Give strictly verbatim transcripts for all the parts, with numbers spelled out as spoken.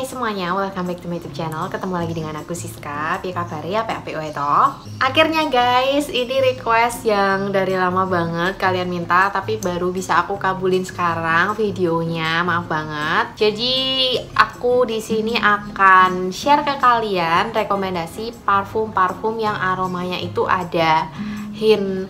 Hai semuanya, welcome back to my YouTube channel. Ketemu lagi dengan aku Siska. Piye kabare ya, P A P O itu. Akhirnya guys, ini request yang dari lama banget kalian minta, tapi baru bisa aku kabulin sekarang videonya. Maaf banget. Jadi aku di sini akan share ke kalian rekomendasi parfum-parfum yang aromanya itu ada hint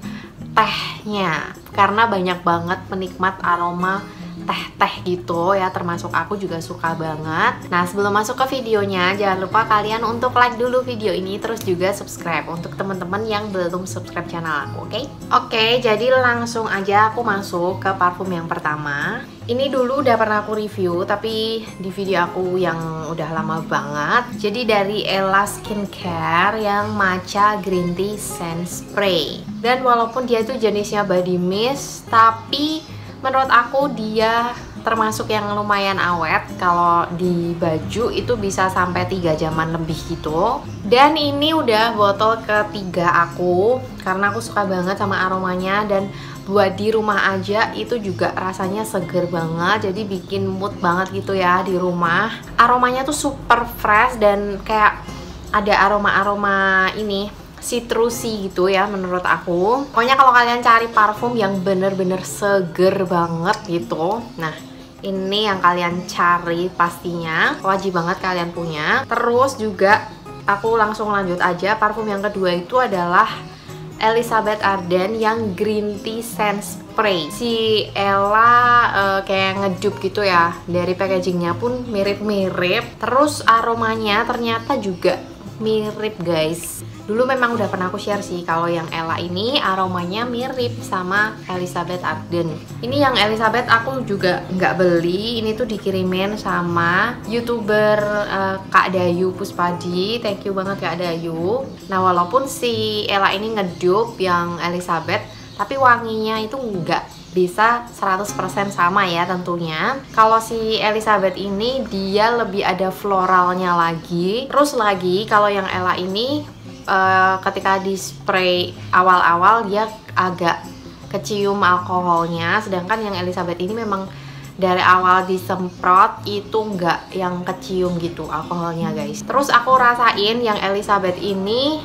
tehnya. Karena banyak banget penikmat aroma teh-teh gitu ya, termasuk aku juga suka banget. Nah, sebelum masuk ke videonya, jangan lupa kalian untuk like dulu video ini, terus juga subscribe untuk teman-teman yang belum subscribe channel aku, oke? Okay? Oke, okay, jadi langsung aja aku masuk ke parfum yang pertama. Ini dulu udah pernah aku review, tapi di video aku yang udah lama banget. Jadi dari Ella Skincare yang Matcha Green Tea Scent Spray. Dan walaupun dia tuh jenisnya body mist, tapi menurut aku dia termasuk yang lumayan awet. Kalau di baju itu bisa sampai tiga jaman lebih gitu. Dan ini udah botol ketiga aku, karena aku suka banget sama aromanya. Dan buat di rumah aja itu juga rasanya seger banget, jadi bikin mood banget gitu ya di rumah. Aromanya tuh super fresh dan kayak ada aroma-aroma ini citrusy gitu ya menurut aku. Pokoknya kalau kalian cari parfum yang bener-bener seger banget gitu, nah ini yang kalian cari pastinya, wajib banget kalian punya. Terus juga aku langsung lanjut aja, parfum yang kedua itu adalah Elizabeth Arden yang Green Tea Scent Spray. Si Ella uh, kayak ngedup gitu ya, dari packagingnya pun mirip-mirip. Terus aromanya ternyata juga mirip guys. Dulu memang udah pernah aku share sih kalau yang Ella ini aromanya mirip sama Elizabeth Arden. Ini yang Elizabeth aku juga nggak beli, ini tuh dikirimin sama YouTuber uh, Kak Dayu Puspadi. Thank you banget Kak Dayu. Nah, walaupun si Ella ini ngedup yang Elizabeth, tapi wanginya itu nggak bisa seratus persen sama ya tentunya. Kalau si Elizabeth ini dia lebih ada floralnya lagi. Terus lagi kalau yang Ella ini Uh, ketika di spray awal-awal dia agak kecium alkoholnya, sedangkan yang Elizabeth ini memang dari awal disemprot itu nggak yang kecium gitu alkoholnya guys. Terus aku rasain yang Elizabeth ini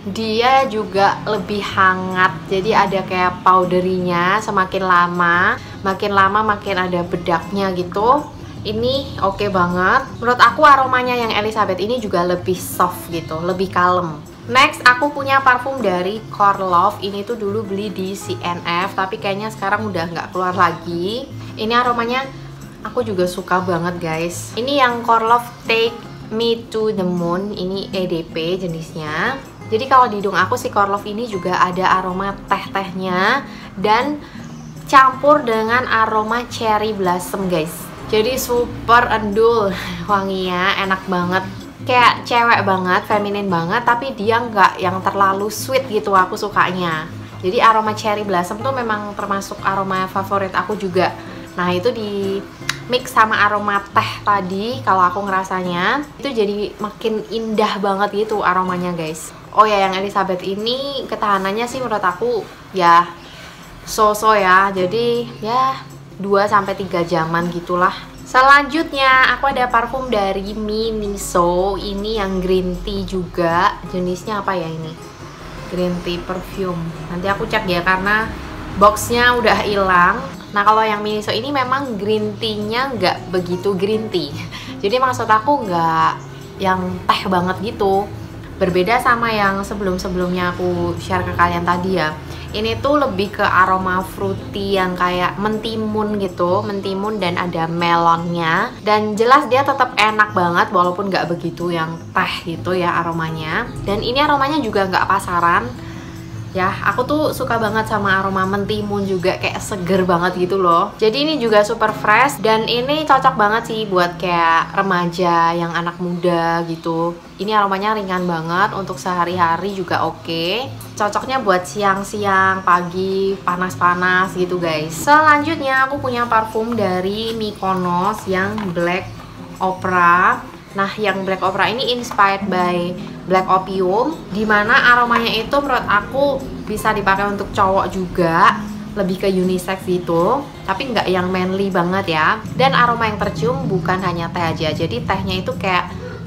dia juga lebih hangat, jadi ada kayak powderinya. Semakin lama makin lama makin ada bedaknya gitu. Ini oke okay banget menurut aku. Aromanya yang Elizabeth ini juga lebih soft gitu, lebih kalem. Next, aku punya parfum dari Korlov. Ini tuh dulu beli di C N F, tapi kayaknya sekarang udah nggak keluar lagi. Ini aromanya aku juga suka banget guys. Ini yang Korlov Take Me to the Moon. Ini E D P jenisnya. Jadi kalau di hidung aku si Korlov ini juga ada aroma teh-tehnya dan campur dengan aroma cherry blossom guys. Jadi super endul wanginya, enak banget. Kayak cewek banget, feminin banget, tapi dia nggak yang terlalu sweet gitu, aku sukanya. Jadi aroma cherry blossom tuh memang termasuk aroma favorit aku juga. Nah, itu di mix sama aroma teh tadi, kalau aku ngerasanya itu jadi makin indah banget gitu aromanya guys. Oh ya, yang Elizabeth ini ketahanannya sih menurut aku ya so-so ya. Jadi ya dua sampai tiga jaman gitulah. Selanjutnya aku ada parfum dari Miniso. Ini yang green tea juga. Jenisnya apa ya ini? Green tea perfume. Nanti aku cek ya karena boxnya udah hilang. Nah, kalau yang Miniso ini memang green tea-nya nggak begitu green tea. Jadi maksud aku nggak yang teh banget gitu. Berbeda sama yang sebelum-sebelumnya aku share ke kalian tadi ya. Ini tuh lebih ke aroma fruity yang kayak mentimun gitu, mentimun dan ada melonnya. Dan jelas dia tetap enak banget walaupun nggak begitu yang teh gitu ya aromanya. Dan ini aromanya juga nggak pasaran. Ya, aku tuh suka banget sama aroma mentimun juga, kayak seger banget gitu loh. Jadi ini juga super fresh dan ini cocok banget sih buat kayak remaja yang anak muda gitu. Ini aromanya ringan banget, untuk sehari-hari juga oke. Cocoknya buat siang-siang, pagi, panas-panas gitu guys. Selanjutnya aku punya parfum dari Mykonos yang Black Opera. Nah, yang Black Opera ini inspired by Black Opium, dimana aromanya itu menurut aku bisa dipakai untuk cowok juga. lebih ke unisex gitu, tapi nggak yang manly banget ya. Dan aroma yang tercium bukan hanya teh aja, jadi tehnya itu kayak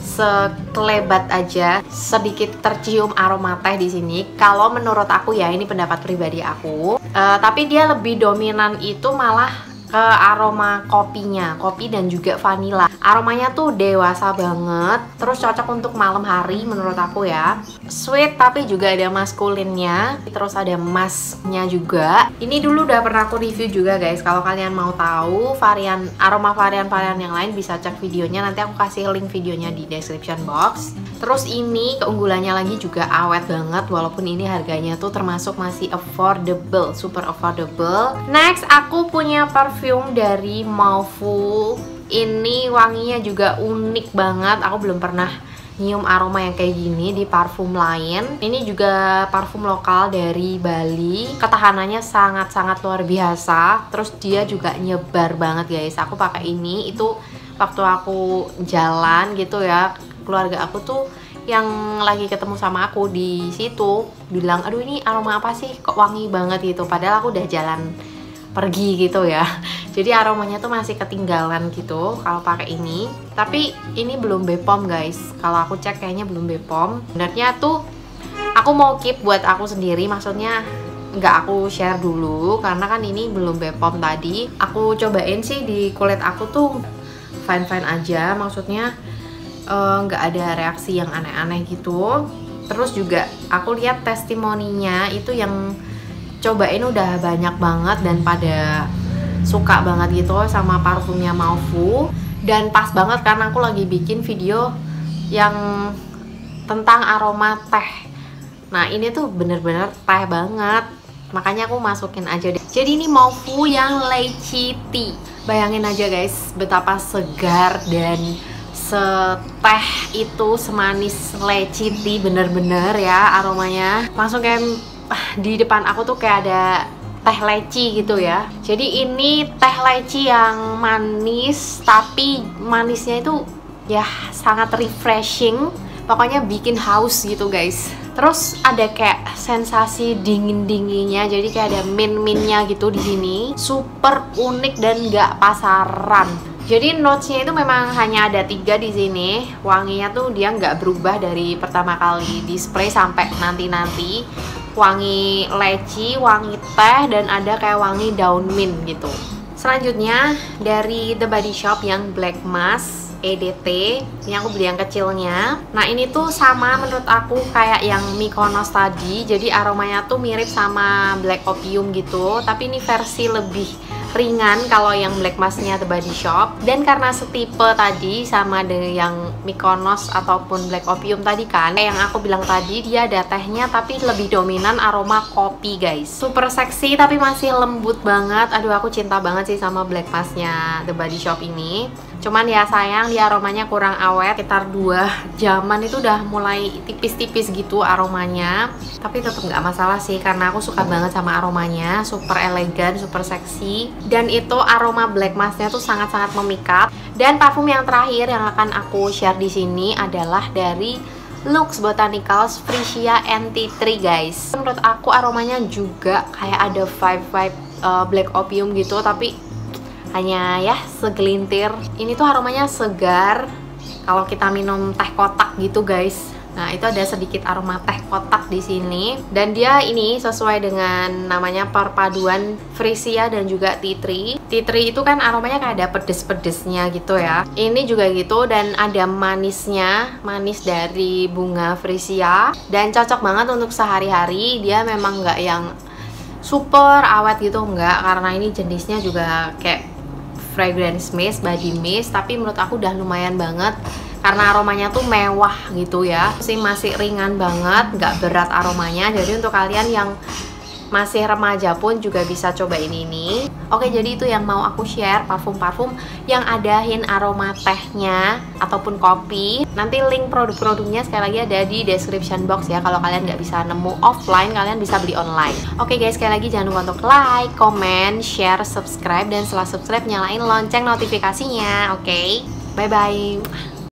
sekelebat aja, sedikit tercium aroma teh di sini. Kalau menurut aku ya, ini pendapat pribadi aku, uh, tapi dia lebih dominan itu malah ke aroma kopinya, kopi dan juga vanilla. Aromanya tuh dewasa banget, terus cocok untuk malam hari menurut aku ya. Sweet tapi juga ada maskulinnya, terus ada emasnya juga. Ini dulu udah pernah aku review juga guys. Kalau kalian mau tahu varian aroma varian-varian yang lain bisa cek videonya, nanti aku kasih link videonya di description box. Terus ini keunggulannya lagi juga awet banget, walaupun ini harganya tuh termasuk masih affordable, super affordable. Next aku punya parfum dari Mauve. Ini wanginya juga unik banget, aku belum pernah nyium aroma yang kayak gini di parfum lain. Ini juga parfum lokal dari Bali, ketahanannya sangat-sangat luar biasa. Terus dia juga nyebar banget guys. Aku pakai ini itu waktu aku jalan gitu ya, keluarga aku tuh yang lagi ketemu sama aku di situ bilang, aduh ini aroma apa sih kok wangi banget gitu, padahal aku udah jalan pergi gitu ya. Jadi aromanya tuh masih ketinggalan gitu kalau pakai ini. Tapi ini belum Bepom guys. Kalau aku cek kayaknya belum Bepom. Sebenarnya tuh aku mau keep buat aku sendiri, maksudnya nggak aku share dulu karena kan ini belum Bepom tadi. Aku cobain sih di kulit aku tuh fine-fine aja, maksudnya nggak uh, ada reaksi yang aneh-aneh gitu. Terus juga aku lihat testimoninya itu yang cobain udah banyak banget dan pada suka banget gitu sama parfumnya Mauve. Dan pas banget karena aku lagi bikin video yang tentang aroma teh. Nah ini tuh bener-bener teh banget, makanya aku masukin aja deh. Jadi ini Mauve yang lychee tea. Bayangin aja guys betapa segar dan seteh itu, semanis lychee tea bener-bener ya aromanya. Langsung kayak di depan aku tuh kayak ada teh leci gitu ya. Jadi ini teh leci yang manis, tapi manisnya itu ya sangat refreshing. Pokoknya bikin haus gitu guys. Terus ada kayak sensasi dingin-dinginnya, jadi kayak ada mint-mintnya gitu di sini. Super unik dan gak pasaran. Jadi notesnya itu memang hanya ada tiga di sini. Wanginya tuh dia nggak berubah dari pertama kali di spray sampai nanti-nanti. Wangi leci, wangi teh, dan ada kayak wangi daun mint gitu. Selanjutnya dari The Body Shop yang Black Mask E D T, ini aku beli yang kecilnya. Nah ini tuh sama menurut aku kayak yang Mykonos tadi, jadi aromanya tuh mirip sama Black Opium gitu, tapi ini versi lebih ringan kalau yang Black Mask-nya The Body Shop. Dan karena setipe tadi sama dengan yang Mykonos ataupun Black Opium tadi kan, yang aku bilang tadi dia ada tehnya tapi lebih dominan aroma kopi guys. Super seksi tapi masih lembut banget. Aduh aku cinta banget sih sama Black Mask-nya The Body Shop ini. Cuman ya sayang dia aromanya kurang awet, sekitar dua jaman itu udah mulai tipis-tipis gitu aromanya. Tapi tetap nggak masalah sih karena aku suka banget sama aromanya, super elegan, super seksi. Dan itu aroma Black Mask-nya tuh sangat-sangat memikat. Dan parfum yang terakhir yang akan aku share di sini adalah dari Lux Botanicals Freesia N T three guys. Menurut aku aromanya juga kayak ada vibe-vibe uh, Black Opium gitu, tapi hanya ya segelintir. Ini tuh aromanya segar kalau kita minum teh kotak gitu guys. Nah itu ada sedikit aroma teh kotak di sini. Dan dia ini sesuai dengan namanya perpaduan Freesia dan juga tea tree. Tea tree itu kan aromanya kayak ada pedes-pedesnya gitu ya. Ini juga gitu dan ada manisnya, manis dari bunga Freesia. Dan cocok banget untuk sehari-hari. Dia memang nggak yang super awet gitu, enggak, karena ini jenisnya juga kayak fragrance mist, body mist, tapi menurut aku udah lumayan banget karena aromanya tuh mewah gitu ya. Sih masih ringan banget, nggak berat aromanya. Jadi untuk kalian yang masih remaja pun juga bisa cobain ini. Oke, jadi itu yang mau aku share, parfum-parfum yang ada hint aroma tehnya ataupun kopi. Nanti link produk-produknya sekali lagi ada di description box ya. Kalau kalian nggak bisa nemu offline, kalian bisa beli online. Oke guys, sekali lagi jangan lupa untuk like, comment, share, subscribe, dan setelah subscribe nyalain lonceng notifikasinya. Oke, bye-bye.